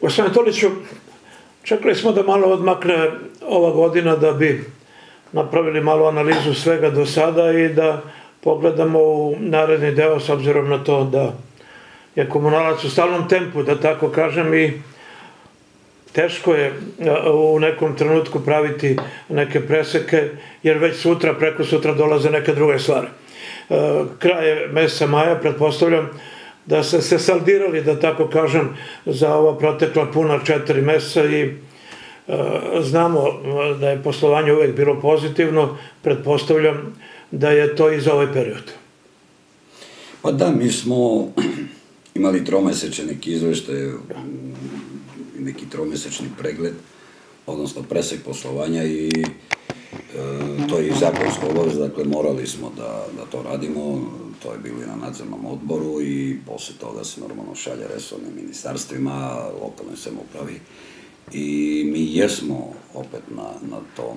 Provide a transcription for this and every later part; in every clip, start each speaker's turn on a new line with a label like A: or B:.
A: Gospodine Toliću, čekali smo da malo odmakne ova godina da bi napravili malu analizu svega do sada i da pogledamo u naredni deo s obzirom na to da je Komunalac u stalnom tempu, da tako kažem, i teško je u nekom trenutku praviti neke preseke, jer već sutra, preko sutra dolaze neke druge stvari. Kraje meseca maja, pretpostavljam da ste se saldirali, da tako kažem, za ova protekla puna 4 meseca i znamo da je poslovanje uvek bilo pozitivno, pretpostavljam da je to i za ovaj period.
B: Pa da, mi smo imali tromesečni neki izveštaj, neki tromesečni pregled, odnosno presek poslovanja i to je i zakonska obaveza, dakle morali smo da to radimo, to je bilo i na nadzornom odboru i posle toga se normalno šalje resornim ministarstvima, lokalnoj samoupravi i mi jesmo opet na tom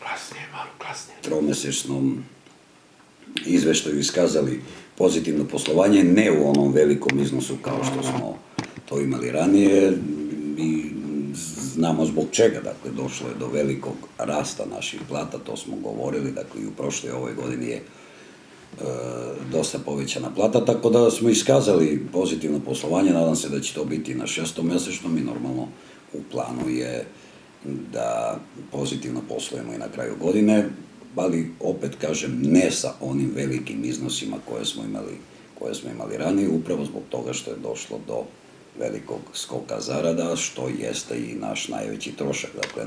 B: tromesečnom izveštaju iskazali pozitivno poslovanje, ne u onom velikom iznosu kao što smo to imali ranije i znamo zbog čega, dakle došlo je do velikog rasta naših plata, to smo govorili, dakle i u prošloj ovoj godini je dosta povećana plata, tako da smo iskazali pozitivno poslovanje, nadam se da će to biti na 6-mesečnom i normalno u planu je da pozitivno poslujemo i na kraju godine, ali opet kažem ne sa onim velikim iznosima koje smo imali ranije, upravo zbog toga što je došlo do velikog skoka zarada, što jeste i naš najveći trošak, dakle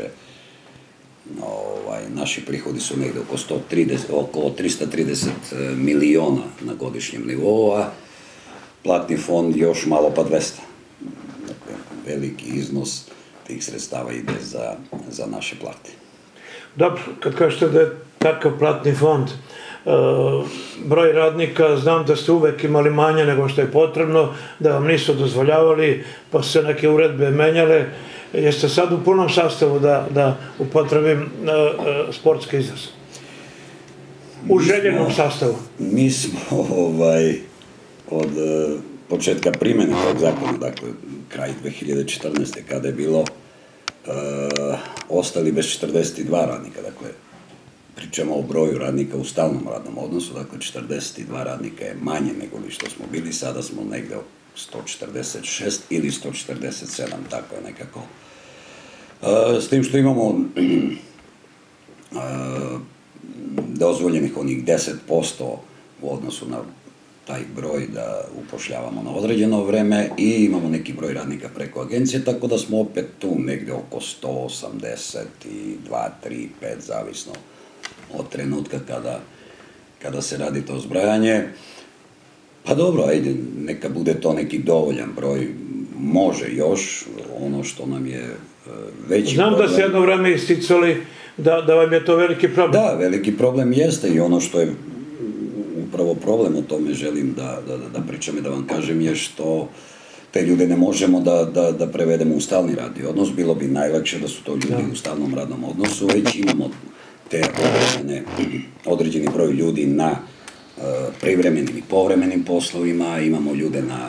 B: naši prihodi su negde oko 330 miliona na godišnjem nivou, a platni fond još malo pa 200. Dakle, veliki iznos tih sredstava ide za naše plate.
A: Dobro, kad kažete da je takav platni fond, broj radnika, znam da ste uvek imali manje nego što je potrebno, da vam nisu dozvoljavali, pa su se neke uredbe menjale. Jeste sad u punom sastavu, da upotrebim sportski izraz? U željenom sastavu.
B: Mi smo od početka primjene tog zakona, dakle kraj 2014. kada je bilo, ostali bez 42 radnika, dakle pričamo o broju radnika u stalnom radnom odnosu, dakle 42 radnika je manje nego li što smo bili, sada smo negde 146 ili 147, tako je nekako. S tim što imamo dozvoljenih onih 10% u odnosu na taj broj da upošljavamo na određeno vreme i imamo neki broj radnika preko agencije, tako da smo opet tu negde oko 182, 3, 5, zavisno od trenutka kada se radi to zbrajanje. Pa dobro, ajde, neka bude to neki dovoljan broj, može još, ono što nam je veći problem.
A: Znam da ste jedno vreme isticali da vam je to veliki problem. Da,
B: veliki problem jeste i ono što je upravo problem, o tome želim da pričam i da vam kažem, je što te ljude ne možemo da prevedemo u stalni radni odnos, bilo bi najlakše da su to ljudi u stalnom radnom odnosu, već imamo te određeni broj ljudi na privremenim i povremenim poslovima, imamo ljude na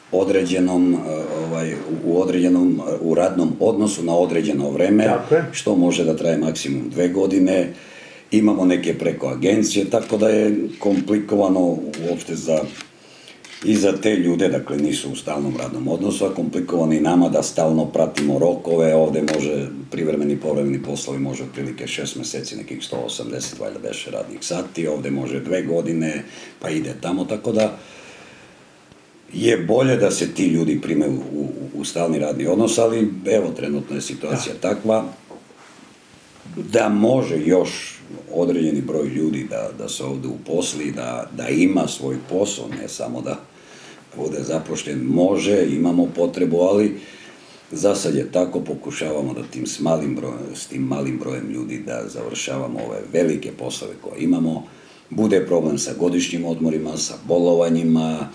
B: u radnom odnosu na određeno vreme, što može da traje maksimum 2 godine, imamo neke preko agencije, tako da je komplikovano uopšte i za te ljude, dakle nisu u stalnom radnom odnosu, a komplikovano i nama da stalno pratimo rokove, ovde može privremeni i povremeni poslovi može otprilike 6 meseci, nekih 180 valjda beše radnih sati, ovde može 2 godine, pa ide tamo, tako da je bolje da se ti ljudi prime u stalni radni odnos, ali evo, trenutno je situacija takva da može još određeni broj ljudi da se ovde uposli, da ima svoj posao, ne samo da bude zapošljen, može, imamo potrebu, ali za sad je tako, pokušavamo da s tim malim brojem ljudi da završavamo ove velike poslove koje imamo, bude problem sa godišnjim odmorima, sa bolovanjima,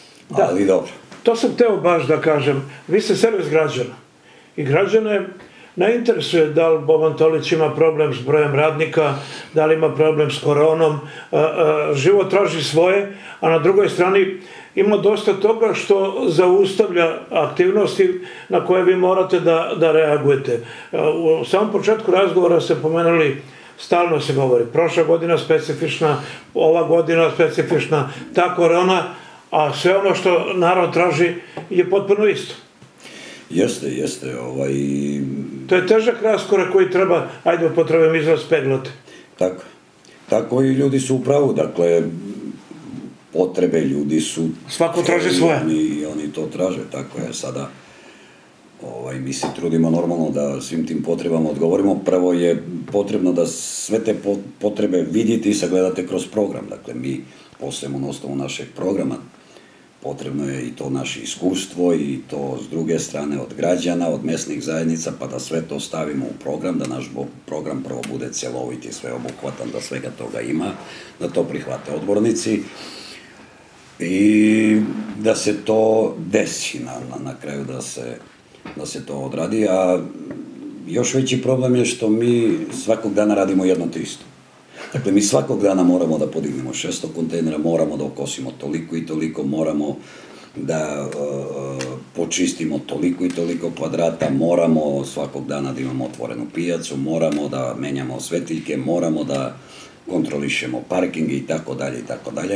B: ali dobro.
A: To sam teo baš da kažem, vi ste servis građana i građane ne interesuje da li Boban Tolić ima problem s brojem radnika, da li ima problem s koronom. Život traži svoje, a na drugoj strani ima dosta toga što zaustavlja aktivnosti na koje vi morate da reagujete. U samom početku razgovora ste pomenuli, stalno se govori, prošla godina specifična, ova godina specifična, ta korona, a sve ono što narod traži je potpuno isto.
B: Jeste.
A: To je težak raskorak koji treba, ajde upotrebim izraz, peglati.
B: Tako i ljudi su u pravu, dakle, potrebe ljudi su...
A: Svako traži svoje.
B: Oni to traže, tako je sada. Mi se trudimo normalno da svim tim potrebama odgovorimo. Prvo je potrebno da sve te potrebe vidite i sagledate kroz program. Dakle, mi postojimo na osnovu našeg programa. Potrebno je i to naše iskustvo i to s druge strane od građana, od mesnih zajednica, pa da sve to stavimo u program, da naš program prvo bude cjelovit i sveobuhvatan, da svega toga ima, da to prihvate odbornici i da se to desi na kraju, da se to odradi. A još veći problem je što mi svakog dana radimo jedno te isto. Dakle, mi svakog dana moramo da podignemo 600 kontejnera, moramo da okosimo toliko i toliko, moramo da počistimo toliko i toliko kvadrata, moramo svakog dana da imamo otvorenu pijacu, moramo da menjamo svetiljke, moramo da kontrolišemo parking i tako dalje i tako dalje.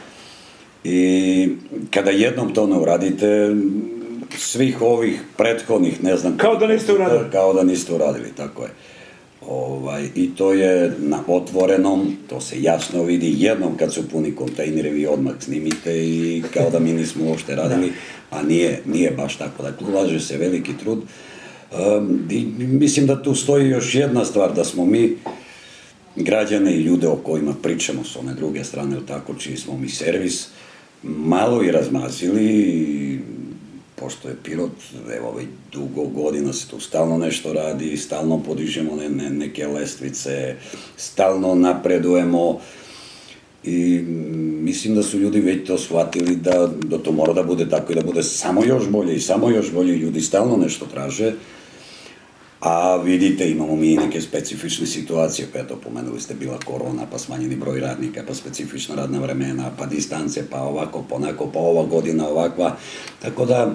B: I kada jednom to ne uradite, svih ovih prethodnih, ne znam...
A: Kao da niste uradili.
B: Kao da niste uradili, tako je. I to je na otvorenom, to se jasno vidi, jednom kad su puni kontejneri vi odmah snimite i kao da mi nismo uopšte radili, a nije baš tako. Dakle, ulaže se veliki trud. I mislim da tu stoji još jedna stvar, da smo mi građane i ljude o kojima pričamo s one druge strane, tako čiji smo mi servis, malo i razmazili. Pošto je Pirot, evo već dugo godina se tu stalno nešto radi, stalno podižemo neke lestvice, stalno napredujemo i mislim da su ljudi već to shvatili da to mora da bude tako i da bude samo još bolje i samo još bolje. Ljudi stalno nešto traže, a vidite, imamo mi neke specifične situacije, pa eto, pomenuli ste, bila korona, pa smanjeni broj radnika, pa specifična radna vremena, pa distance, pa ovako, pa onako, pa ova godina ovakva, tako da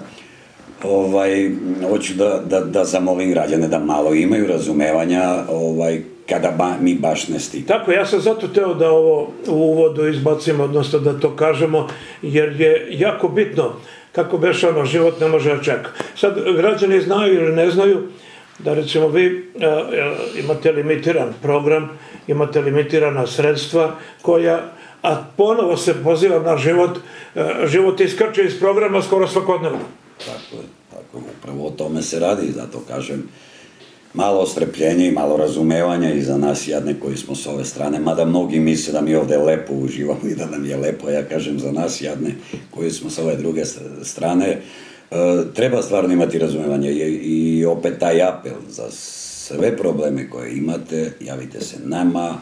B: hoću da zamolim građane da malo imaju razumevanja kada mi baš ne stignemo.
A: Tako, ja sam zato teo da ovo u uvodu izbacimo, odnosno da to kažemo, jer je jako bitno, kako beše ono, život ne može da čeka. Sad, građani znaju ili ne znaju da, recimo, vi imate limitiran program, imate limitirana sredstva koja, a ponovo se poziva na život iskrče iz programa skoro svakodnevno.
B: Tako je, upravo o tome se radi, zato kažem, malo strpljenja i malo razumevanja i za nas jadne koji smo s ove strane, mada mnogi misle da mi ovde lepo uživamo i da nam je lepo, ja kažem za nas jadne koji smo s ove druge strane, treba stvarno imati razumevanje i opet taj apel za sve probleme koje imate, javite se nama,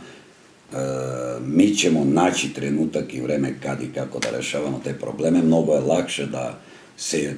B: mi ćemo naći trenutak i vreme kad i kako da rešavamo te probleme. Mnogo je lakše da se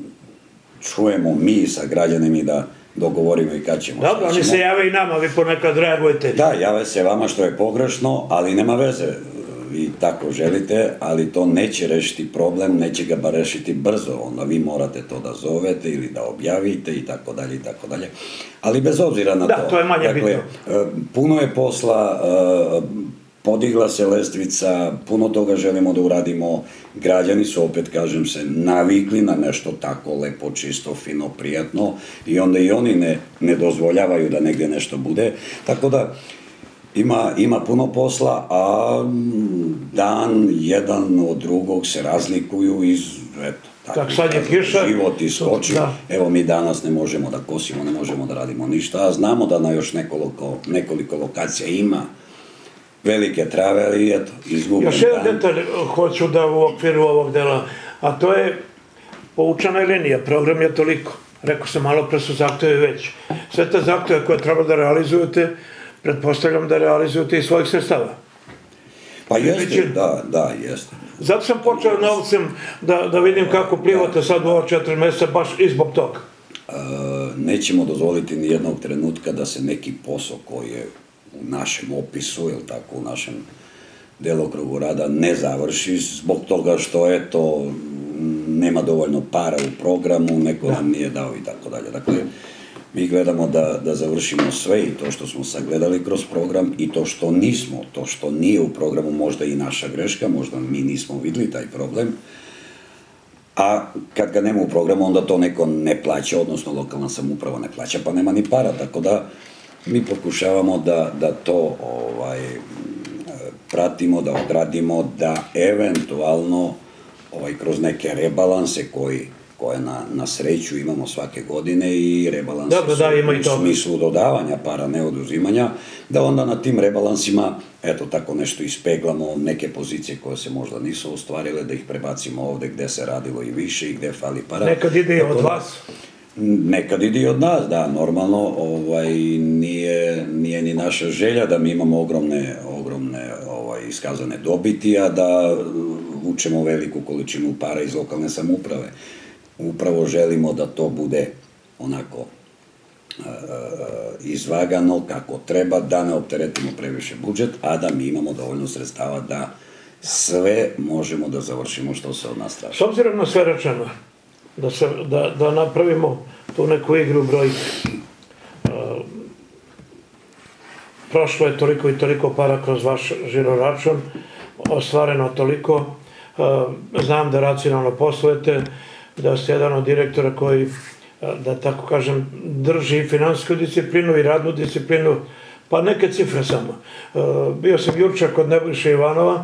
B: čujemo mi sa građanima i da dogovorimo i kad ćemo.
A: Dobro, oni se jave i nama, vi ponekad reagujete.
B: Da, jave se vama što je pogrešno, ali nema veze. Vi tako želite, ali to neće rešiti problem, neće ga bar rešiti brzo, onda vi morate to da zovete ili da objavite i tako dalje i tako dalje. Ali bez obzira na to.
A: Da, to je manje bitno.
B: Puno je posla, podigla se lestvica, puno toga želimo da uradimo, građani su, opet kažem se, navikli na nešto tako lepo, čisto, fino, prijatno i onda i oni ne dozvoljavaju da negde nešto bude, tako da ima puno posla, a dan jedan od drugog se razlikuju iz, eto,
A: tako sad je kiša.
B: Život iskoči. Evo mi danas ne možemo da kosimo, ne možemo da radimo ništa, a znamo da na još nekoliko lokacija ima velike trave, ali eto, izgubljen dan.
A: Još jedan detalj hoću da u okviru ovog dela, a to je poučana linija, program je toliko. Rekao sam, malo pre su zahteve već. Sve te zahteve koje treba da realizujete, pretpostavljam da realizujete i svojih sredstava.
B: Pa jeste, da, jeste.
A: Zato sam počeo novcem da vidim kako plivate sad u ova 4 meseca, baš i zbog toga.
B: nećemo dozvoliti ni jednog trenutka da se neki posao koji je u našem opisu, ili tako, u našem delokrugu rada ne završi zbog toga što, eto, nema dovoljno para u programu, neko nam nije dao i tako dalje. Dakle, mi gledamo da završimo sve i to što smo sagledali kroz program i to što nismo, to što nije u programu, možda i naša greška, možda mi nismo vidjeli taj problem, a kad ga nema u programu, onda to neko ne plaća, odnosno lokalna samouprava ne plaća, pa nema ni para, tako da mi pokušavamo da to pratimo, da odradimo, da eventualno kroz neke rebalanse koje na sreću imamo svake godine i rebalanse u smislu dodavanja para, ne oduzimanja, da onda na tim rebalansima, eto, tako nešto ispeglamo, neke pozicije koje se možda nisu ostvarile, da ih prebacimo ovde gde se radilo i više i gde fali para.
A: Nekad ide i od vas?
B: Nekad ide i od nas, da, normalno, nije ni naša želja da mi imamo ogromne iskazane dobiti, a da vučemo veliku količinu para iz lokalne samouprave. Upravo želimo da to bude onako izvagano kako treba, da ne opteretimo previše budžet, a da mi imamo dovoljno sredstava da sve možemo da završimo što se od nas traži.
A: S obzirom na sve rečeno, da napravimo tu neku igru brojke. Prošlo je toliko i toliko para kroz vaš žiroračun, ostvareno toliko, znam da racionalno poslujete, da ste jedan od direktora koji, da tako kažem, drži i finansijsku disciplinu i radnu disciplinu, pa neke cifre samo. Bio sam jučer kod Nebojše Ivanova,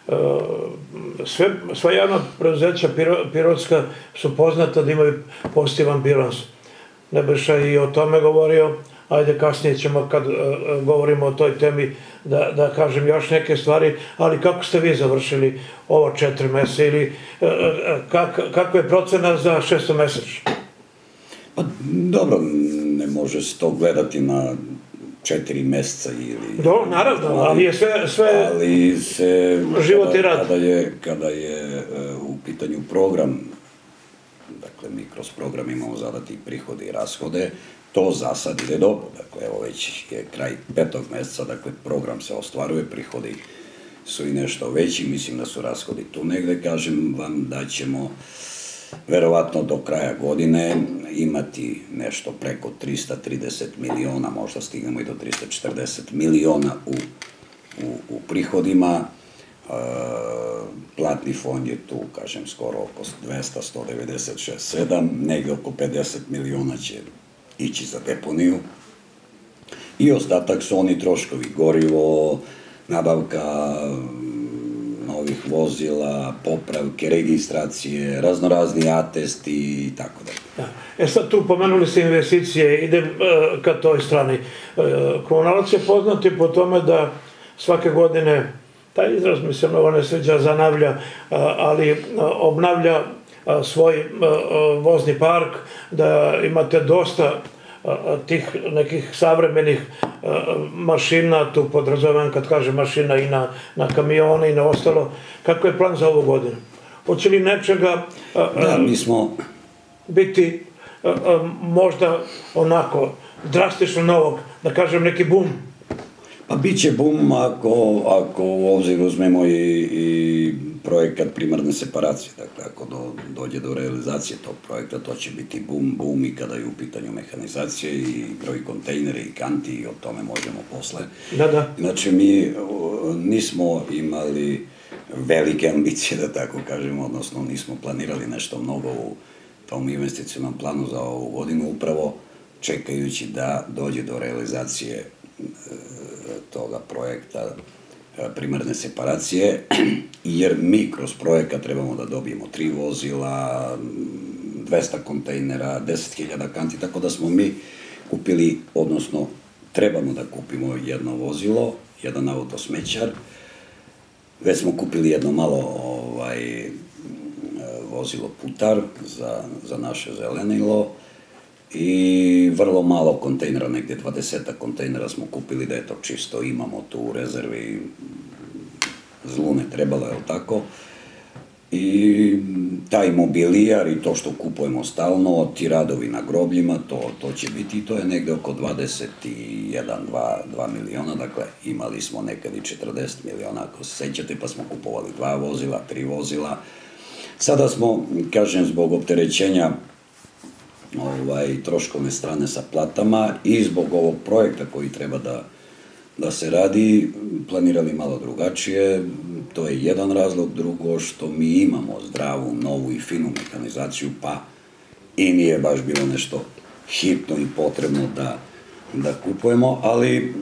A: sva javna preduzeća pirotska su poznata da imaju pozitivan bilans. Nebojša je i o tome govorio, ajde kasnije ćemo kad govorimo o toj temi da kažem još neke stvari, ali kako ste vi završili ovo 4 meseca ili kako je procena za 6 mesečno?
B: Pa dobro, ne može se to gledati na 4 meseca ili...
A: Do, naravno, ali je sve život i rad.
B: Kada je u pitanju program, dakle mi kroz program imamo zadati prihode i rashode, to za sad ide dobro. Dakle, evo već je kraj 5. meseca, dakle program se ostvaruje, prihodi su i nešto veći, mislim da su rashodi tu negde, kažem vam da ćemo verovatno do kraja godine imati nešto preko 330 miliona, možda stignemo i do 340 miliona u prihodima. Platni fond je tu, kažem, skoro oko 200, 196, 7, negde oko 50 miliona će ići za deponiju. I ostatak su oni troškovi, gorivo, nabavka novih vozila, popravke, registracije, raznorazni atesti i tako dalje.
A: Sad tu pomenuli ste investicije, idem ka toj strani. Komunalac je poznati po tome da svake godine, taj izraz mi se mnogo ne sviđa, zanavlja, ali obnavlja svoj vozni park, da imate dosta tih nekih savremenih mašina, tu podrazumijem kad kaže mašina i na kamione i na ostalo. Kako je plan za ovu godinu? Hoće li nečega biti možda onako drastično novog, da kažem neki bum?
B: Pa bit će bum ako u obzir uzmemo i projekat primarne separacije. Dakle, ako dođe do realizacije tog projekta, to će biti bum i kada je u pitanju mehanizacije i broj kontejnera i kanti i o tome možemo posle. Znači, mi nismo imali velike ambicije, da tako kažemo, odnosno nismo planirali nešto mnogo u tom investicionom planu za ovu godinu, upravo čekajući da dođe do realizacije toga projekta primarne separacije, jer mi kroz projekat trebamo da dobijemo 3 vozila, 200 kontejnera, 10.000 kanti, tako da smo mi kupili, odnosno trebamo da kupimo jedno vozilo, jedan autosmećar, već smo kupili jedno malo vozilo putar za naše zelenilo i vrlo malo kontejnera, negdje 20 kontejnera smo kupili da je to čisto, imamo tu u rezervi, zlu ne trebalo, je li tako? i taj mobilijar i to što kupujemo stalno, ti radovi na grobljima, to će biti i to je negde oko 21-2 miliona, dakle imali smo nekad i 40 miliona ako se sećate, pa smo kupovali 2 vozila, 3 vozila. Sada smo, kažem, zbog opterećenja troškovne strane sa platama i zbog ovog projekta koji treba da se radi, planirali malo drugačije. To je jedan razlog. Drugo, što mi imamo zdravu, novu i finu mehanizaciju, pa i nije baš bilo nešto hitno i potrebno da kupujemo, ali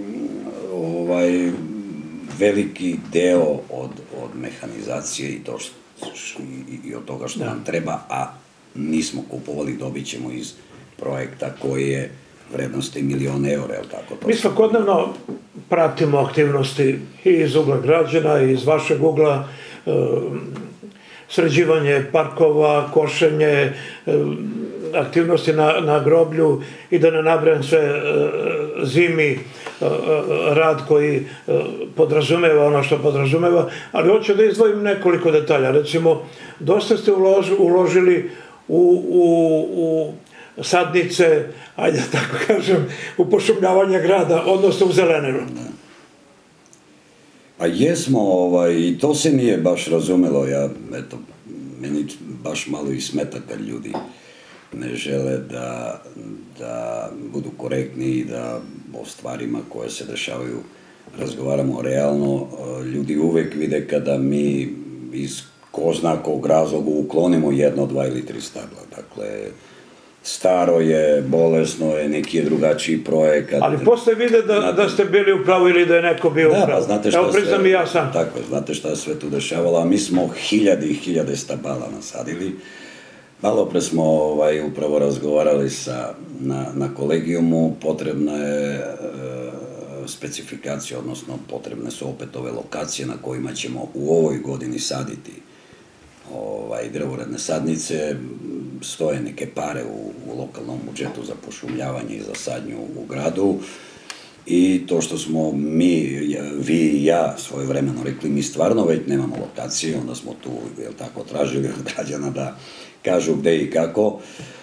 B: veliki deo od mehanizacije i od toga što nam treba, a nismo kupovali, dobit ćemo iz projekta koji je vrednosti €1.000.000, je li tako to?
A: Mi svakodnevno pratimo aktivnosti i iz ugla građana, i iz vašeg ugla, sređivanje parkova, košenje, aktivnosti na groblju i da ne nabrajam sve zimi, rad koji podrazumeva ono što podrazumeva, ali hoću da izdvojim nekoliko detalja. Recimo, dosta ste uložili u sadnice, ajde tako kažem, u pošumljavanje grada, odnosno u zeleninu.
B: Pa jesmo, i to se nije baš razumelo, meni baš malo i smeta kad ljudi ne žele da budu korektni i da o stvarima koje se dešavaju razgovaramo realno. Ljudi uvek vide kada mi iz ko zna kog razloga uklonimo 1, 2 ili 3 stabla. Dakle, staro je, bolesno je, neki je drugačiji projekat.
A: Ali posle vide da ste bili u pravu ili da je neko bio u pravu.
B: Da, pa znate šta
A: evo, priznam i ja sam.
B: Tako je, znate šta je sve tu dešavalo, a mi smo hiljade i hiljade stabala nasadili. Malo pre smo upravo razgovarali na kolegijumu, potrebna je specifikacija, odnosno potrebne su opet ove lokacije na kojima ćemo u ovoj godini saditi drvoredne sadnice. Stoje neke pare u lokalnom budžetu za pošumljavanje i za sadnju u gradu i to što smo mi, vi i ja svojevremeno rekli, mi stvarno već nemamo lokacije, onda smo tu, jel tako, tražili od građana da kažu gde i kako.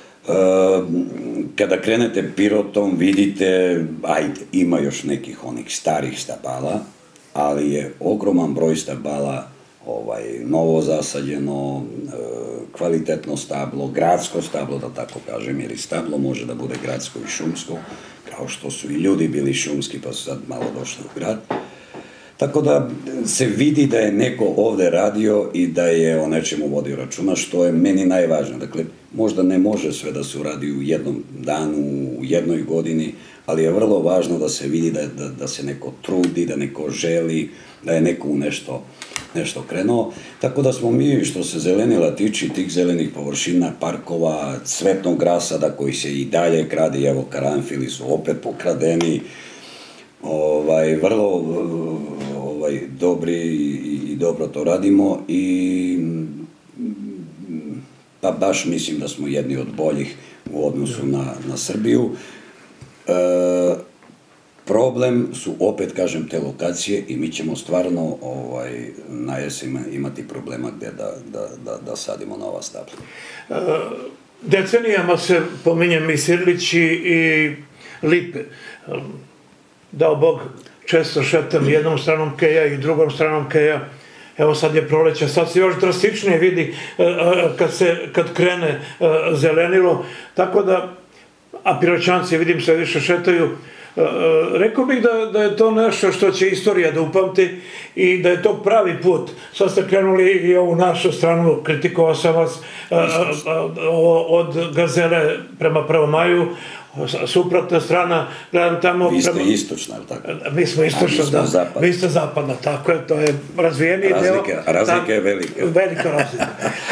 B: Kada krenete Pirotom vidite, ima još nekih onih starih stabala, ali je ogroman broj stabala novo zasađeno, kvalitetno stablo, gradsko stablo, da tako kažem, jer i stablo može da bude gradsko i šumsko, kao što su i ljudi bili šumski, pa su sad malo došli u grad. Tako da se vidi da je neko ovde radio i da je o nečemu vodio računa, što je meni najvažnije. Dakle, možda ne može sve da se uradi u jednom danu, u jednoj godini, ali je vrlo važno da se vidi da se neko trudi, da neko želi, da je neko u nešto krenuo. Tako da smo mi, što se zelenila tiče, tih zelenih površina, parkova, cvetnog rasada koji se i dalje krade, evo karanfili su opet pokradeni, vrlo dobri i dobro to radimo i pa baš mislim da smo jedni od boljih u odnosu na Srbiju. Problem su, opet kažem, te lokacije i mi ćemo stvarno na jesen imati problema gde da sadimo nova stabla.
A: Decenijama se pominje Misirlić i Lipe. Dao Bog, često šetam jednom stranom keja i drugom stranom keja. Evo sad je proleće, sad se još drastičnije vidi kad krene zelenilo. Tako da, a Piroćanci vidim sve više šetaju. Rekao bih da je to nešto što će istorija da upamti i da je to pravi put. Sad ste krenuli i ovu našu stranu, kritikovao sam vas od Gazele prema Prvomaju, suprotna strana, gledam tamo...
B: Vi ste istočna, ali tako?
A: Mi smo istočna, da. Vi ste zapadna, tako je, to je razvijeniji deo.
B: Razlika je velika.
A: Velika razlika.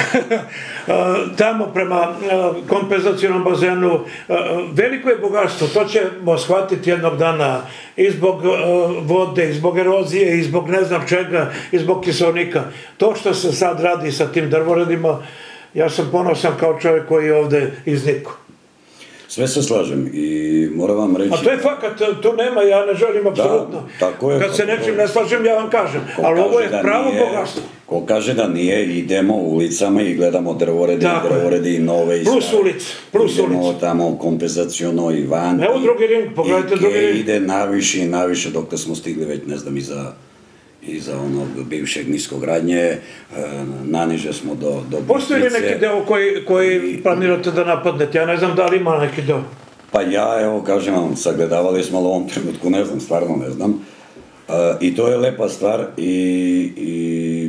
A: Tamo prema kompenzacionom bazenu, veliko je bogatstvo, to ćemo shvatiti jednog dana i zbog vode, i zbog erozije, i zbog ne znam čega, i zbog kiselnika. To što se sad radi sa tim drvoredima, ja sam ponosan kao čovjek koji je ovde iznikao.
B: Sve se slažem i moram vam reći...
A: A to je fakat, tu nema, ja ne želim apsolutno. Kad se nečim ne slažem, ja vam kažem. Ali ovo je pravo bogatstvo.
B: Ko kaže da nije, idemo ulicama i gledamo drvoredi i nove i stare.
A: Plus ulic, plus ulic.
B: Idemo tamo kompenzaciono i van.
A: Evo drugi ring, pogledajte drugi ring.
B: I ide naviše i naviše dok smo stigli već, ne znam, iza onog bivšeg niskogradnje, naniže smo do Bitvice.
A: Postoji li neki deo koji planirate da napadnete? Ja ne znam da li ima neki deo.
B: Pa ja, evo, kažem vam, sagledavali smo, ali u ovom trenutku ne znam, stvarno ne znam. I to je lepa stvar i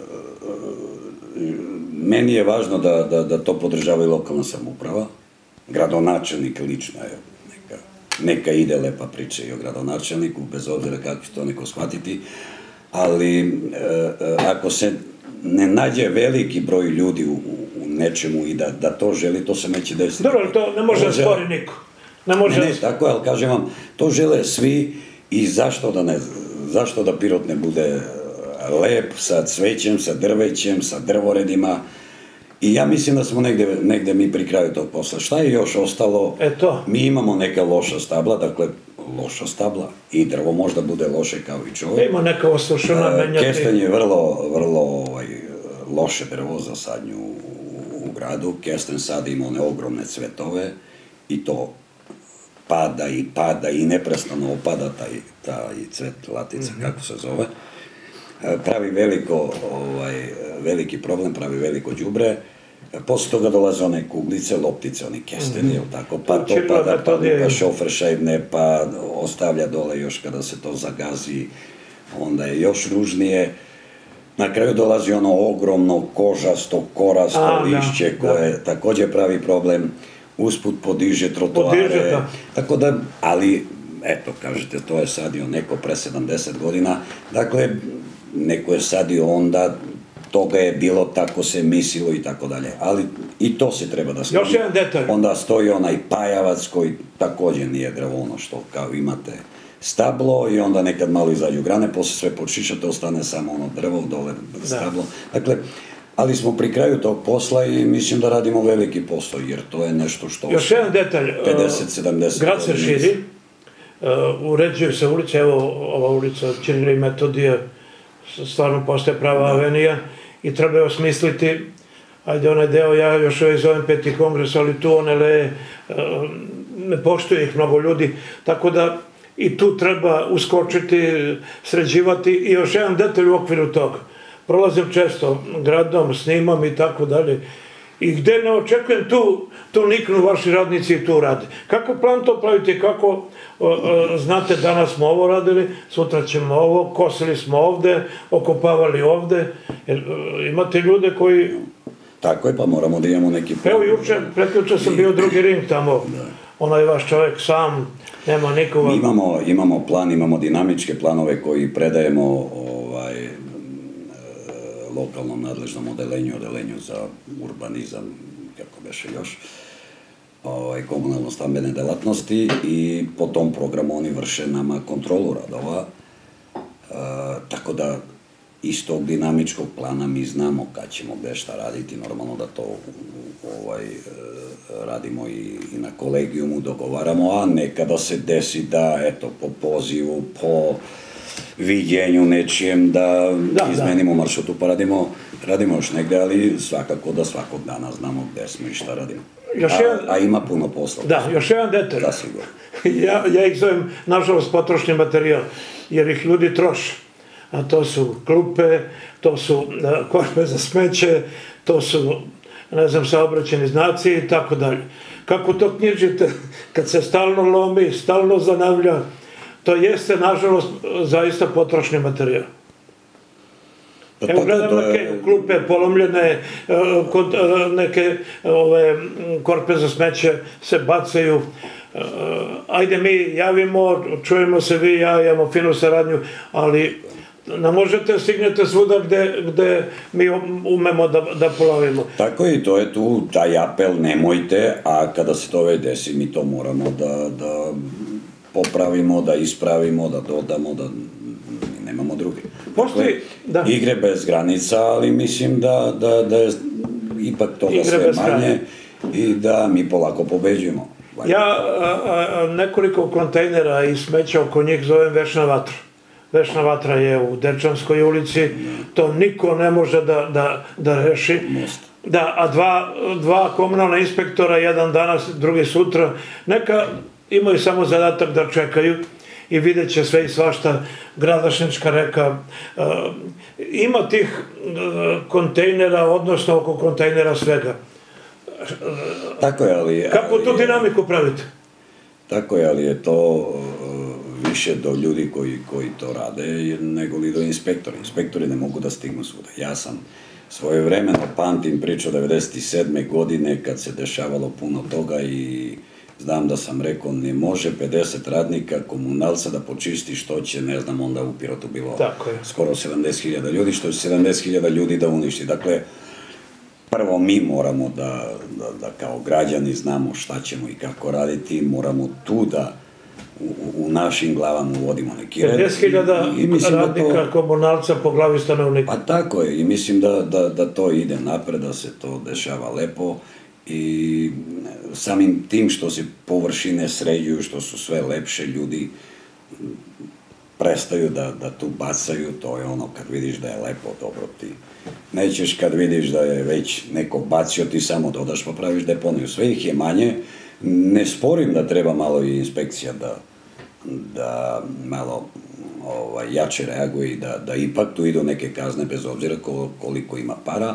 B: meni je važno da to podržava i lokalna samouprava. Gradonačelnik lično je, neka ide lepa priča i o gradonačelniku, bez obzira kako će to neko shvatiti. Ali ako se ne nađe veliki broj ljudi u nečemu i da to želi, to se neće desiti.
A: Dobro, ali to ne može da spori niko.
B: Ne, tako je, ali kažem vam, to žele svi i zašto da Pirot ne bude lep sa cvećem, sa drvećem, sa drvoredima. I ja mislim da smo negde mi pri kraju tog posla. Šta je još ostalo? Mi imamo neka loša stabla, dakle, loša stabla i drvo možda bude loše kao i čovjek.
A: Ima neka osušena menjati.
B: Kesten je vrlo loše drvo za sadnju u gradu. Kesten sad ima one ogromne cvetove i to pada i neprestano opada taj cvet latica, kako se zove. Pravi veliki problem, pravi veliko đubre. Posle toga dolaze one kuglice, loptice, oni kesteni, jel tako, pa to pada, pa šofer šajbne, pa ostavlja dole još kada se to zagazi, onda je još ružnije. Na kraju dolazi ono ogromno kožasto, korasto lišće koje također pravi problem, usput podiže trotoare, tako da, ali, eto, kažete, to je sadio neko pre 70 godina, dakle, neko je sadio onda, toga je bilo, tako se mislilo i tako dalje, ali i to se treba da stoji.
A: Još jedan detalj.
B: Onda stoji onaj pajavac koji također nije drvo, ono što kao imate stablo i onda nekad malo izađu grane, posle sve počišate, ostane samo ono drvo, dole stablo. Dakle, ali smo pri kraju tog posla i mislim da radimo veliki posao, jer to je nešto što...
A: Još jedan detalj.
B: 50-70
A: grad se širi, uređuju se ulice, evo ova ulica Ćirila i Metodije, stvarno postaje prava avenija i treba osmisliti, ajde onaj deo, ja još uvijek zovem Peti kongres, ali tu ne poštuje ih mnogo ljudi, tako da i tu treba uskočiti, sređivati i još jedan detalj u okviru toga. Prolazim često gradom, snimam i tako dalje i gde ne očekujem tu niknu vaši radnici i tu rade. Kako plan to pravite, kako znate danas smo ovo radili, sutra ćemo ovo, kosili smo ovde, okopavali ovde, imate ljude koji...
B: Tako je, pa moramo da imamo neki plan.
A: Evo preključe sam bio drugi ring tamo, onaj vaš čovjek sam, nema nikoga...
B: Imamo plan, imamo dinamičke planove koji predajemo lokalnom nadležnom odelenju za urbanizam, kako beše još, komunalno-stambene delatnosti i po tom programu oni vrše nama kontrolu radova, tako da iz tog dinamičkog plana mi znamo kad ćemo gde šta raditi, normalno da to radimo i na kolegijumu, dogovaramo, a nekada se desi da, eto, po pozivu, po viđenju nečijem da izmenimo maršrutu pa radimo još negde, ali svakako da svakog dana znamo gde smo i šta radimo. A ima puno posla.
A: Da, još jedan detalj.
B: Da, sigurno.
A: Ja ih zovem, nažalost, potrošni materijal, jer ih ljudi troše. A to su klupe, to su korpe za smeće, to su, ne znam, saobraćajni znaci i tako dalje. Kako to knjižite, kad se stalno lomi, stalno zanavlja, to jeste, nažalost, zaista potrošni materijal. Evo gledam neke klupe polomljene, neke korpe za smeće se bacaju. Ajde mi javimo, čujemo se vi i ja, imamo finu saradnju, ali ne možete stignete svuda gde mi umemo da polovimo.
B: Tako i to je tu, taj apel nemojte, a kada se to već desi mi to moramo da popravimo, da ispravimo, da dodamo, da nemamo druge. Igre bez granica, ali mislim da je ipak toga sve manje i da mi polako pobeđujemo.
A: Ja nekoliko kontejnera i smeća oko njih zovem Večna vatra. Večna vatra je u Dečanskoj ulici, to niko ne može da reši. Da, a dva komunalna inspektora, jedan danas, drugi sutra, neka imaju samo zadatak da čekaju i vidjet će sve i svašta. Gradašnička reka, ima tih kontejnera, odnosno oko kontejnera svega.
B: Tako je, ali...
A: Kako tu dinamiku pravite?
B: Tako je, ali je to više do ljudi koji to rade, nego li do inspektora. Inspektori ne mogu da stignu svuda. Ja sam svojevremeno pamtim priču 97. godine kad se dešavalo puno toga i znam da sam rekao ne može 50 radnika komunalca da počisti što će, ne znam, onda u Pirotu bilo skoro 70.000 ljudi, što će 70.000 ljudi da uništi. Dakle, prvo mi moramo da kao građani znamo šta ćemo i kako raditi, moramo tu da u našim glavama uvodimo neki red.
A: 50.000 radnika komunalca po glavi stanovnika.
B: Pa tako je, i mislim da to ide napred, da se to dešava lepo i samim tim što se površine sređuju, što su sve lepše, ljudi prestaju da tu bacaju, to je ono kad vidiš da je lepo, dobro ti. Nećeš kad vidiš da je već neko bacio, ti samo dodaš pa praviš deponiju. Sve ih je manje, ne sporim da treba malo i inspekcija da malo jače reaguje i da ipak tu idu neke kazne bez obzira koliko ima para,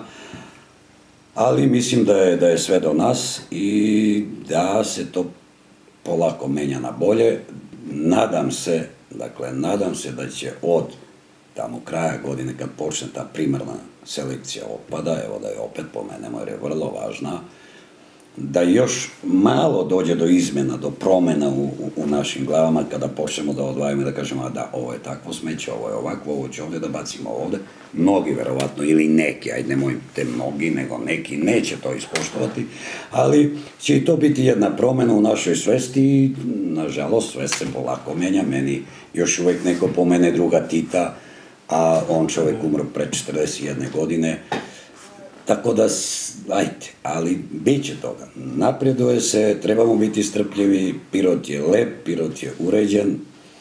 B: ali mislim da je sve do nas i da se to polako menja na bolje. Nadam se da će od tamo kraja godine kad počne ta primarna selekcija otpada, evo da je opet pomenemo jer je vrlo važna, da još malo dođe do izmjena, do promjena u našim glavama kada počnemo da odvajamo i da kažemo da ovo je takvo smeće, ovo je ovakvo, ovo će ovdje da bacimo ovdje. Mnogi verovatno ili neki, ajde nemojte mnogi, nego neki neće to ispoštovati, ali će i to biti jedna promjena u našoj svesti i nažalost svest se polako menja. Meni još uvijek neko pomene druga Tita, a on čovjek umro pre 41 godine. Tako da, ajde, ali bit će toga. Napreduje se, trebamo biti strpljivi, Pirot je lep, Pirot je uređen,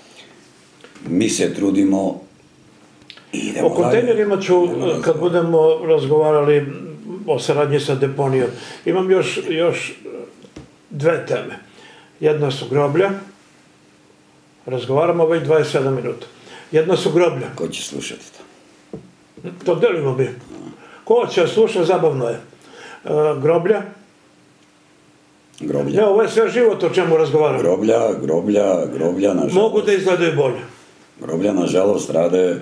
B: mi se trudimo i idemo dalje.
A: O kontejnerima ću, kad budemo razgovarali o saradnji sa deponijom, imam još dve teme. Jedna su groblja, razgovaramo već 27 minuta. Jedna su groblja.
B: Ko će slušati to?
A: To delimo mi. Ko će slušati, zabavno je. Groblja.
B: Groblja.
A: Ne, ovo je sve život o čemu razgovaramo.
B: Groblja, nažalost.
A: Mogu da izgledaju bolje.
B: Groblja, nažalost, rade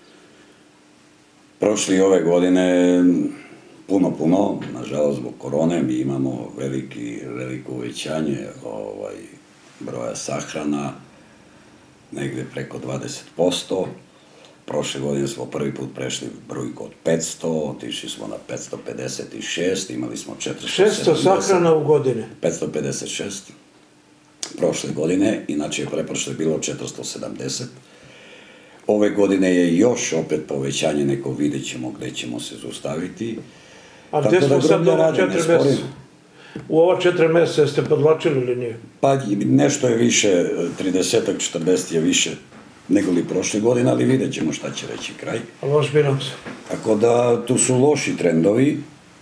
B: prošli ove godine puno, nažalost, zbog korone mi imamo veliko uvećanje broja sahrana, negdje preko 20%. Prošle godine smo prvi put prešli brojku od 500, otišli smo na 556, imali smo 470.
A: 600 sahrana u godini.
B: 556 prošle godine, inače je preprošle bilo 470. Ove godine je još opet povećanje, neko vidjet ćemo gdje ćemo se zaustaviti.
A: A gdje smo sad u ova 4 mjeseca? U ova 4 mjeseca ste podvlačili ili nije?
B: Pa nešto je više, 30-ak, 40 je više nego li prošle godine, ali vidjet ćemo šta će reći kraj.
A: Loš bilans.
B: Tako da tu su loši trendovi,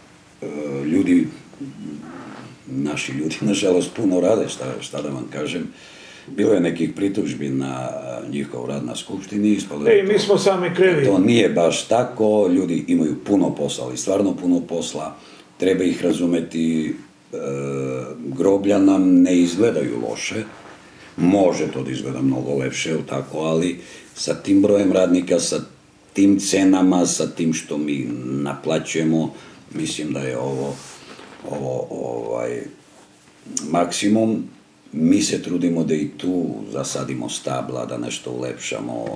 B: naši ljudi nažalost puno rade, šta da vam kažem. Bilo je nekih pritužbi na njihov rad na skupštini.
A: Mi smo sami krivi.
B: To nije baš tako, ljudi imaju puno posla, ali stvarno puno posla, treba ih razumeti, groblja nam ne izgledaju loše, može to da izgleda mnogo lepše, ali sa tim brojem radnika, sa tim cenama, sa tim što mi naplaćujemo, mislim da je ovo maksimum. Mi se trudimo da i tu zasadimo stabla, da nešto ulepšamo.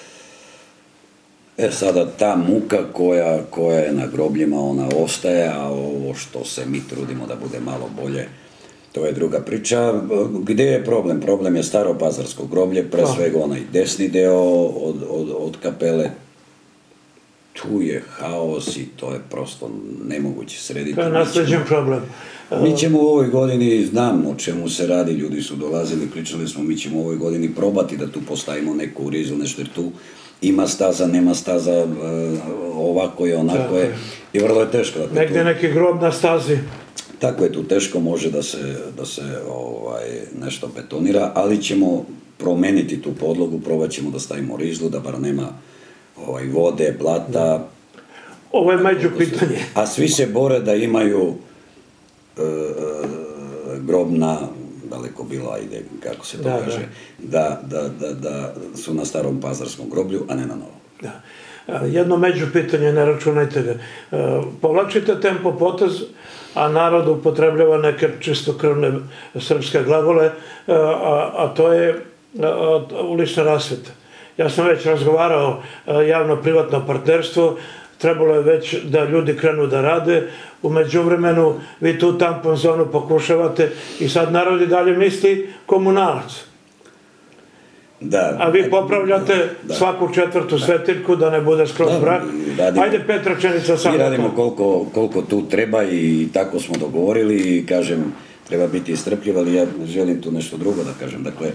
B: Sada ta muka koja je na grobljima, ona ostaje, a ovo što se mi trudimo da bude malo bolje, to je druga priča. Gdje je problem? Problem je Staropazarsko groblje, pre svega onaj desni deo od kapele. tu je haos i to je prosto nemoguće srediti.
A: To je nasleđen problem.
B: Mi ćemo u ovoj godini, znam o čemu se radi, ljudi su dolazili, pričali smo, mi ćemo u ovoj godini probati da tu postavimo neku rizu, nešto, jer tu ima staza, nema staza, ovako je, onako je, i vrlo je teško.
A: Negdje neki grob na stazi.
B: Tako je, tu teško može da se nešto betonira, ali ćemo promeniti tu podlogu, probat ćemo da stavimo rizlu, da bar nema vode, blata.
A: Ovo je među pitanje.
B: A svi se bore da imaju grobna, daleko bilo, ajde, kako se to kaže, da su na starom pazarskom groblju, a ne na novom.
A: Da. Jedno među pitanje, ne računajte ga. Povlačite tempo potez, a narod upotrebljava neke čistokrvne srpske glagole, a to je ulična rasveta. Ja sam već razgovarao javno-privatno partnerstvo, trebalo je već da ljudi krenu da rade, u međuvremenu vi tu tampon zonu pokušavate i sad narod i dalje misli komunalac. A vi popravljate svaku četvrtu svetiljku da ne bude skroz mrak. Ajde 5 rečenica samo.
B: Mi radimo koliko tu treba i tako smo dogovorili i kažem, treba biti istrpljiv, ali ja želim tu nešto drugo da kažem. Dakle,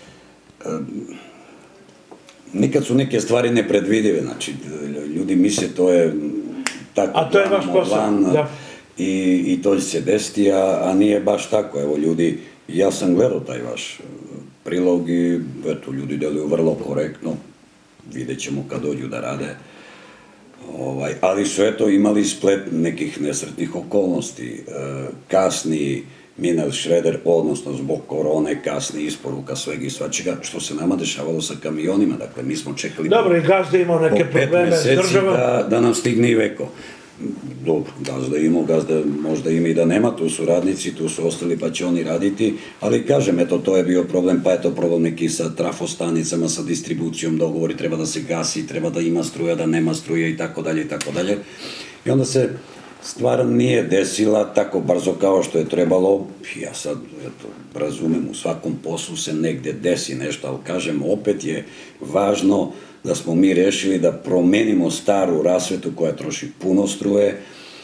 B: nikad su neke stvari nepredvidive, znači ljudi misle to je tako.
A: A to je vaš posao, da.
B: I to će se desiti, a nije baš tako. Evo ljudi, ja sam gledao taj vaš prilog i eto, ljudi deluju vrlo korektno, vidjet ćemo kad dođu da rade. Ali su eto imali splet nekih nesretnih okolnosti, kasni Minel Šreder, odnosno zbog korone, kasni isporuka svega i svačega, što se nama dešavalo sa kamionima. Dakle, mi smo čekali
A: dobro, i Gazda imao neke probleme s državom.
B: Da nam stigne i Veko. Dobro, Gazda imao, Gazda možda ima i da nema, tu su radnici, tu su ostali pa će oni raditi, ali kažem, eto, to je bio problem, pa je to problem neki sa trafostanicama, sa distribucijom, dogovori, treba da se gasi, treba da ima struja, da nema struje i tako dalje i tako dalje. I onda se stvar nije desila tako brzo kao što je trebalo. Ja sad, eto, razumem, u svakom poslu se negde desi nešto, ali kažem, opet je važno da smo mi rešili da promenimo staru rasvetu koja troši puno struje,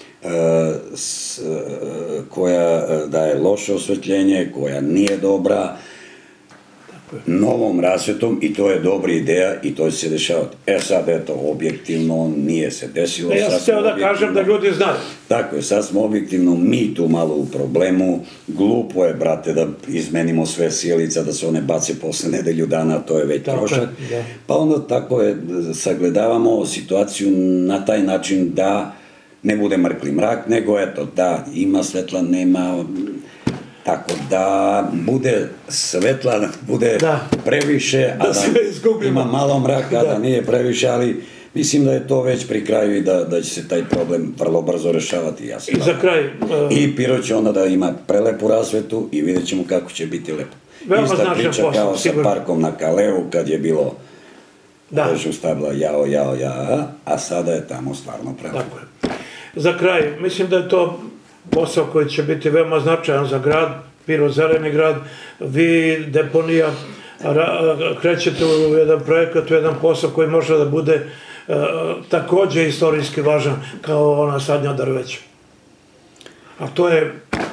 B: koja daje loše osvetljenje, koja nije dobra, novom rasvetom i to je dobra ideja i to će se dešavati. Sad, eto, objektivno nije se desilo.
A: Ja sam hteo da kažem da ljudi znaju.
B: Tako je, sad smo objektivno mi tu malo u problemu. Glupo je, brate, da izmenimo sve sjelica, da se one bace posle nedelju dana, to je već trošak. Pa onda tako je, sagledavamo situaciju na taj način da ne bude mrkli mrak, nego eto, da ima svetla, nema. Tako da bude svetla, bude previše, a da ima malo mraka, da nije previše, ali mislim da je to već pri kraju i da će se taj problem vrlo brzo rešavati.
A: I za kraj...
B: I Piro će onda da ima prelepu rasvetu i vidjet ćemo kako će biti lepo. Ista priča kao sa parkom na Kaleu kad je bilo režu stabla jao, a sada je tamo stvarno prelepo.
A: Za kraj, mislim da je to posao koji će biti veoma značajan za grad, Piro zeleni grad, vi deponija krećete u jedan projekat, u jedan posao koji može da bude takođe istorijski važan kao ona sadnja drveća. A to je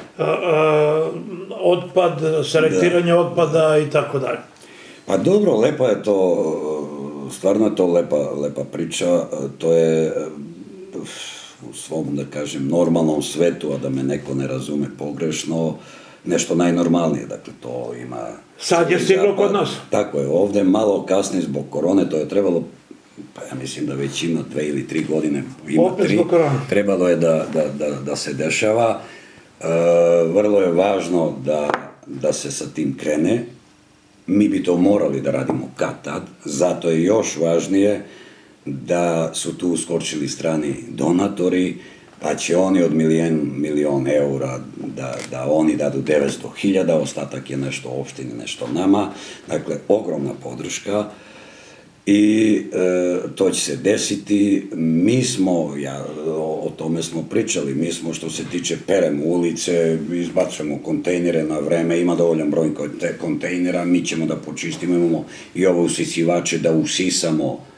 A: otpad, selektiranje otpada i tako dalje.
B: Pa dobro, lepa je to, stvarno je to lepa priča, to je u svom, da kažem, normalnom svetu, a da me neko ne razume pogrešno, nešto najnormalnije, dakle to ima...
A: Sad je stiglo kod nas.
B: Tako je, ovde malo kasnije zbog korone, to je trebalo, pa ja mislim da već ima 2 ili 3 godine, ima 3, trebalo je da se dešava. Vrlo je važno da se sa tim krene, mi bi to morali da radimo kad tad, zato je još važnije da su tu uskočili strani donatori, pa će oni od milion eura da oni dadu 900.000, ostatak je nešto opštini, nešto nama, dakle ogromna podrška i to će se desiti. Mi smo, o tome smo pričali, mi smo što se tiče peremo ulice, izbacujemo kontejnere na vreme, ima dovoljan broj kontejnera, mi ćemo da počistimo, imamo i ovo usisivače da usisamo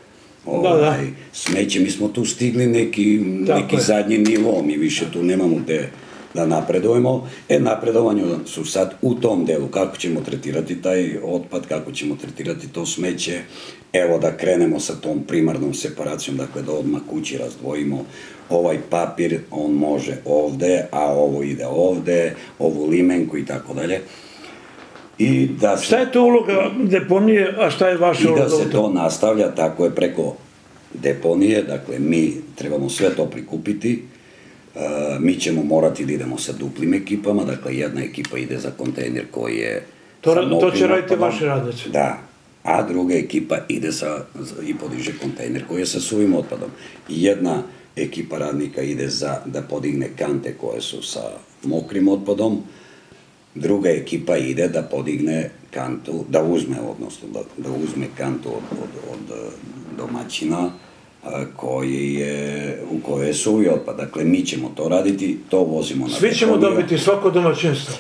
B: smeće, mi smo tu stigli neki zadnji nivo, mi više tu nemamo gde da napredujemo. Napredovanje su sad u tom delu, kako ćemo tretirati taj otpad, kako ćemo tretirati to smeće, evo da krenemo sa tom primarnom separacijom, dakle da odmah kući razdvojimo ovaj papir, on može ovde, a ovo ide ovde, ovu limenku i tako dalje.
A: Šta je to uloga deponije, a šta je vaša uloga?
B: I da se to nastavlja, tako je, preko deponije, dakle mi trebamo sve to prikupiti, mi ćemo morati da idemo sa duplim ekipama, dakle jedna ekipa ide za kontejner koji je...
A: To će raditi vaši radnici?
B: Da, a druga ekipa ide i podiže kontejner koji je sa suvim otpadom. Jedna ekipa radnika ide da podigne kante koje su sa mokrim otpadom, druga ekipa ide da podigne kantu, da uzme kantu od domaćina u kojoj je suvi otpad. Dakle, mi ćemo to raditi, to vozimo na deponiju.
A: Svi ćemo dobiti, svako domaćinstvo?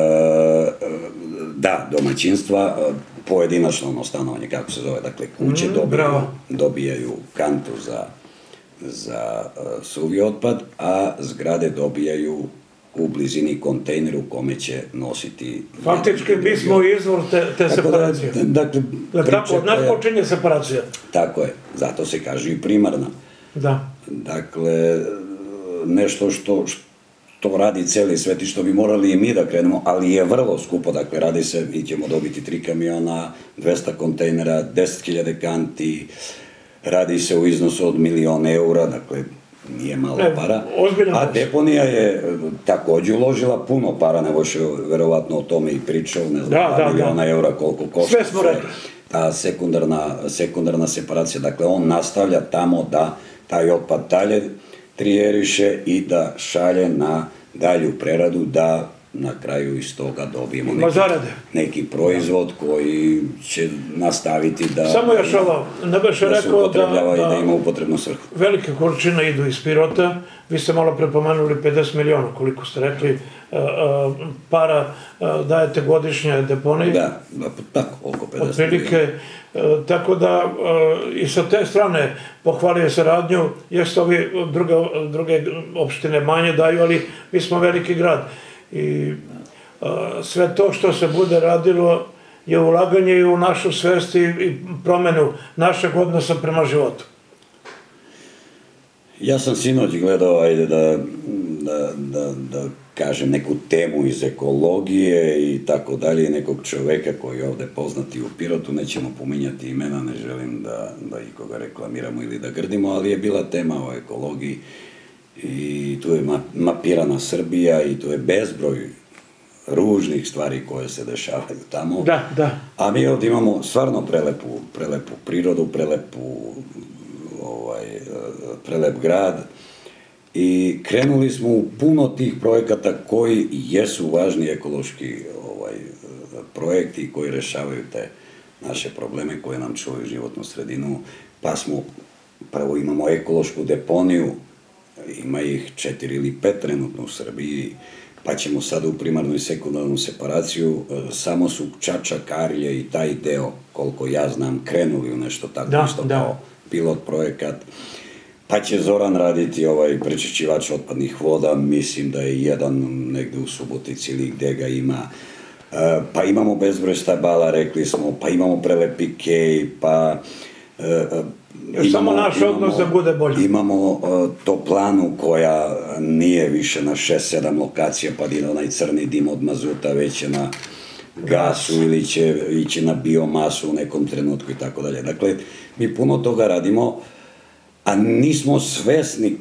B: Da, domaćinstva, pojedinačno stanovanje, kako se zove, dakle, kuće dobijaju kantu za suvi otpad, a zgrade dobijaju u blizini kontejner u kome će nositi...
A: Faktički mi smo izvor te separacije.
B: Dakle,
A: od nas počinje separacija.
B: Tako je, zato se kaže i primarna.
A: Da.
B: Dakle, nešto što radi celi svet i što bi morali i mi da krenemo, ali je vrlo skupo, dakle, radi se, mi ćemo dobiti 3 kamiona, 200 kontejnera, 10.000 kanti, radi se u iznosu od 1.000.000 eura, dakle, nije malo para, a deponija je takođe uložila puno para, nego što je verovatno o tome i pričao, ne znam, 2.000.000 eura koliko košta.
A: Sve smo rekli.
B: Ta sekundarna separacija, dakle on nastavlja tamo da taj otpad dalje trijeriše i da šalje na dalju preradu, da na kraju iz toga dobijemo neki proizvod koji će nastaviti da se upotrebljava i da ima upotrebnu svrhu.
A: Velike količine idu iz Pirota, vi ste malo prepomenuli 50 miliona, koliko ste rekli, para dajete godišnje deponiji.
B: Da, tako, oko 50 miliona.
A: Otprilike, tako da i sa te strane pohvalio saradnju, jeste ovi druge opštine manje daju, ali mi smo veliki grad. I sve to što se bude radilo je ulaganje i u našu svest i promenu našeg odnosa prema životu.
B: Ja sam sinoć gledao, ajde da kažem, neku temu iz ekologije i tako dalje, nekog čoveka koji je ovde poznati u Pirotu, nećemo pominjati imena, ne želim da ikoga reklamiramo ili da grdimo, ali je bila tema o ekologiji i tu je mapirana Srbija i tu je bezbroj ružnih stvari koje se dešavaju tamo.
A: Da, da.
B: A mi ovdje imamo stvarno prelepu prirodu, prelep grad i krenuli smo u puno tih projekata koji jesu važni ekološki projekti i koji rešavaju te naše probleme koje nam čuvaju životnu sredinu. Pa smo, prvo imamo ekološku deponiju, ima ih 4 ili 5 trenutno u Srbiji, pa ćemo sada u primarnu i sekundarnu separaciju, samo su Čačak, Karilje i taj deo, koliko ja znam, krenuli u nešto tako isto kao pilot projekat. Pa će Zoran raditi prečišćivač otpadnih voda, mislim da je jedan negde u Subotici ili gde ga ima. Pa imamo bezbroj stabala, rekli smo, pa imamo prelepi kej, pa...
A: Samo naš odnos da bude bolji.
B: Imamo toplanu koja nije više na 6-7 lokacija, pa ide onaj crni dim od mazuta, već je na gasu ili će ići na biomasu u nekom trenutku i tako dalje. Dakle, mi puno toga radimo, a nismo svesni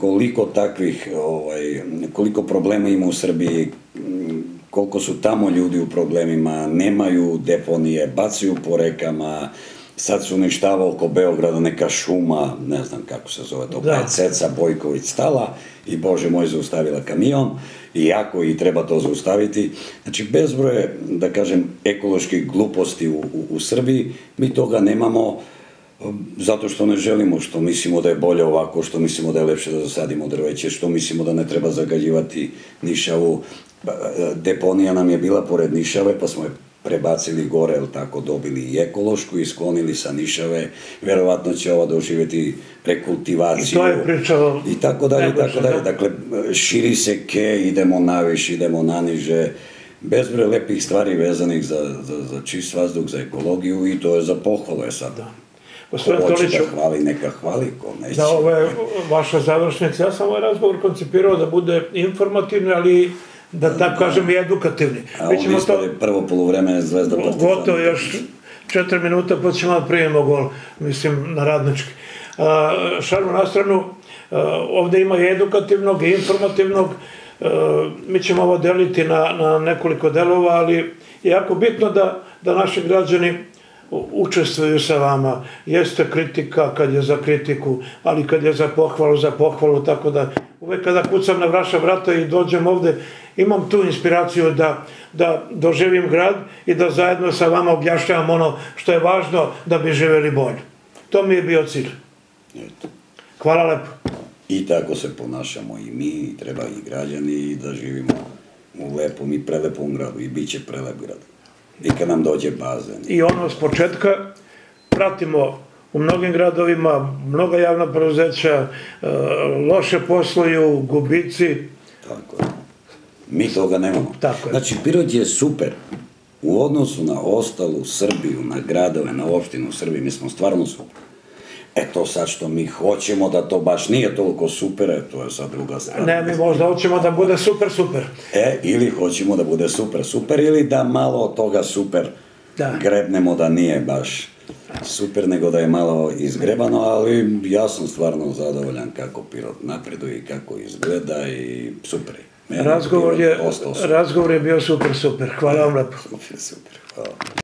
B: koliko problema ima u Srbiji, koliko su tamo ljudi u problemima, nemaju deponije, bacaju po rekama. Sad su uništava oko Beograda neka šuma, ne znam kako se zove to, pa je Ceca Bojković stala i Bože moj zaustavila kamion, iako i treba to zaustaviti. Znači, bezbroje, da kažem, ekoloških gluposti u Srbiji, mi toga nemamo zato što ne želimo, što mislimo da je bolje ovako, što mislimo da je lepše da zasadimo drveće, što mislimo da ne treba zagađivati Nišavu. Deponija nam je bila pored Nišave, pa smo je prebacili gore, jel tako, dobili i ekološku i sklonili sa Nišave, verovatno će ovo doživjeti rekultivaciju.
A: I to je pričao...
B: I tako dalje, dakle, širi se idemo naviš, idemo naniže, bezbroj lepih stvari vezanih za čist vazduh, za ekologiju i to je za pohvalu je sad. Ko hoće da hvali, neka hvali, ko neće.
A: Da, ovo je vaša završnica. Ja sam ovaj razgovor koncipirao da bude informativni, ali da tako kažem i edukativni.
B: A on ispade prvo polovreme Zvezda Partizan.
A: Gotovo, još 4 minuta pa ćemo da primimo gol, mislim, na Radnički. Šalu na stranu, ovde ima i edukativnog i informativnog. Mi ćemo ovo deliti na nekoliko delova, ali je jako bitno da naši građani učestvuju sa vama. Jeste kritika kad je za kritiku, ali kad je za pohvalu, tako da uvek kada kucam na vaša vrata i dođem ovde, imam tu inspiraciju da doživim grad i da zajedno sa vama objašnjavam ono što je važno da bi živeli bolje. To mi je bio cilj. Hvala lepo.
B: I tako se ponašamo i mi, i treba i građani, i da živimo u lepom i prelepom gradu, i bit će prelep grad. I kad nam dođe bazen.
A: I ono s početka pratimo u mnogim gradovima, mnoga javna preduzeća, loše posluju, gubici.
B: Tako je. Mi toga nemamo. Znači, Pirot je super. U odnosu na ostalu Srbiju, na gradove, na opštinu u Srbiji, mi smo stvarno super. To sad što mi hoćemo da to baš nije toliko super, to je sad druga strana.
A: Ne, mi možda hoćemo da bude super.
B: Ili hoćemo da bude super, ili da malo od toga super grebnemo da nije baš super, nego da je malo izgrebano, ali ja sam stvarno zadovoljan kako Pirot napreduje i kako izgleda i super.
A: Razgovor je bio super. Hvala vam lepo.
B: Super, hvala.